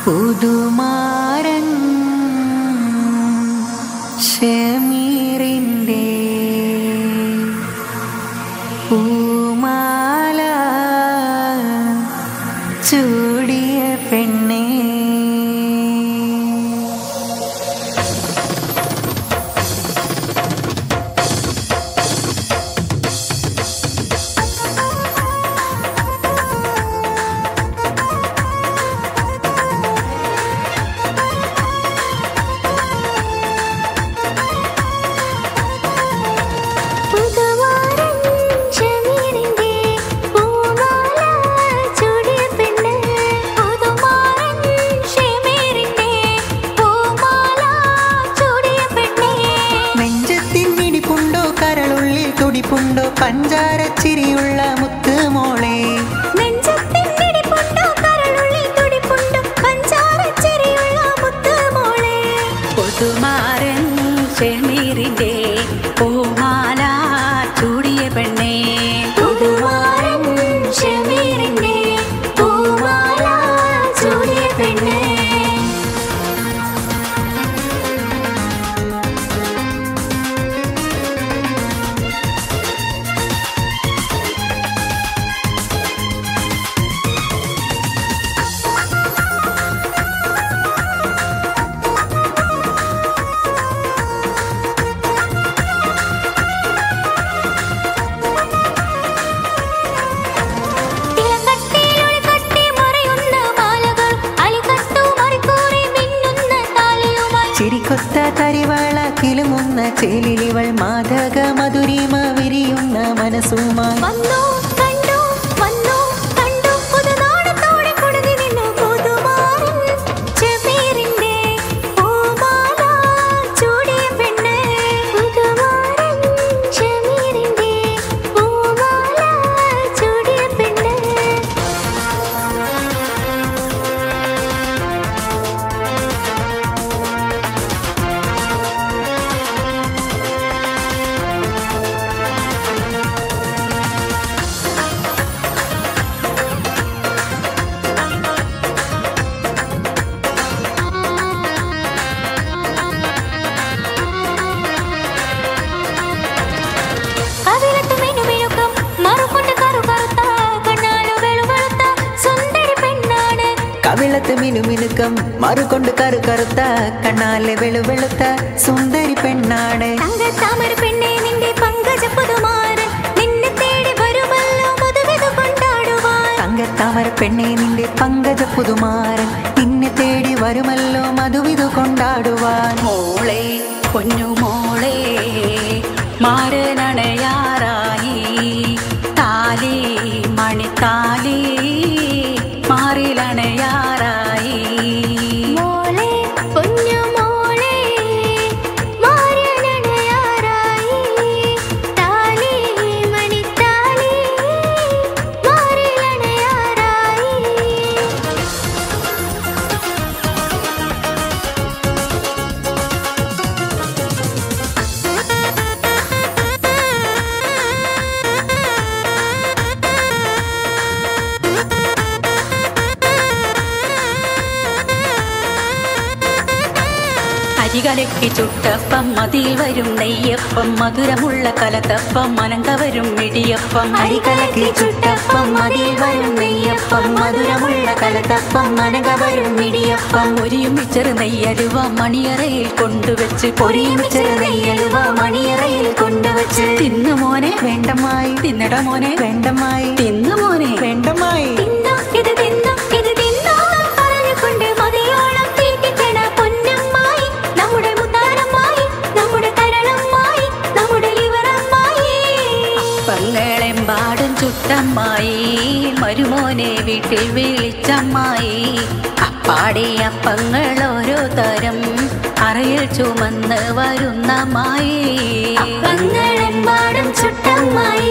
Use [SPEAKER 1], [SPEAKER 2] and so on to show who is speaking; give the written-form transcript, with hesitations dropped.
[SPEAKER 1] പുതുമാരൻ ഷമീറിൻ്റെ പൂമാല ചൂടിയ പെണ്ണേ. തുടിപ്പുണ്ടോ പഞ്ചാരച്ചിരിയുള്ള മുത്ത് മോളെ, പുതുമാരൻ ഷമീറിൻ്റെ പൂമാല ചൂടിയ പെണ്ണേ. പുതുമാരൻ ഷമീറിൻ്റെ പൂമാല ചൂടിയ പെണ്ണേ. ചിരിക്കൊത്ത തരിവാള കിലുമുന്ന ചേലിലിവൾ മാതക മധുരിമ വിരിയുന്ന മനസ്സുമായി കവിളത്ത് മിനുമിനുക്കം മറുകൊണ്ട് കറു കറുത്ത കണ്ണാലെ വെളുവെളുത്ത സുന്ദരി പെണ്ണാണ്. തങ്കത്താമര പെണ്ണേ നിന്റെ പങ്കജ പുതുമാരൻ നിന്നെ തേടി വരുമല്ലോ മധുവിധു കൊണ്ടാടുവാൻ. തങ്കത്താമര പെണ്ണേ നിന്റെ പങ്കജ പുതുമാരൻ നിന്നെ തേടി വരുമല്ലോ മധുവിധു കൊണ്ടാടുവാൻ. മോളെ പൊന്നു മോളെ മാരനണയാറായി താലി മണിത്താലി മാറിലണയാറായി. മോളെ പൊന്നു മോളെ മാറിലണയാറായി താലി മണിത്താലി മാറിലണയാറായി. അരികലക്കി ചുട്ടപ്പം മതിൽ വരും നെയ്യപ്പം മധുരമുള്ള കലത്തപ്പം മനങ്കവരും ഇടിയപ്പം. അരികലക്കി ചുട്ടപ്പം മതിൽ വരും നെയ്യപ്പം മധുരമുള്ള കലത്തപ്പം മനങ്കവരും ഇടിയപ്പം. പൊരിയും ചെറു നെയ്യലുവ മണിയറയിൽ കൊണ്ടുവച്ച് പൊരിയും ചെറു നെയ്യലുവ മണിയറയിൽ കൊണ്ടുവച്ച്. തിന്നു മോനെ വേണ്ടമായി തിന്നട മോനെ വേണ്ടമായി തിന്നു മോനെ വേണ്ടമായി ഇത് തിന്നു ഇത് തിന്നു പറഞ്ഞുകൊണ്ട് മതിയോളം തീറ്റിക്കണ പൊന്നമ്മായി നമ്മുടെ മുത്താരമ്മായി നമ്മുടെ കരളമ്മായി നമ്മുടെ ലിവറമ്മായി. അപ്പങ്ങളെമ്പാടും ചുട്ടമ്മായി മരുമോനെ വീട്ടിൽ വിളിച്ചമ്മായി. അപ്പാടെ അപ്പങ്ങൾ ഓരോ തരം അറയിൽ ചുമന്ന് വരുന്നമ്മായി. അപ്പങ്ങളെമ്പാടും ചുട്ടമ്മായി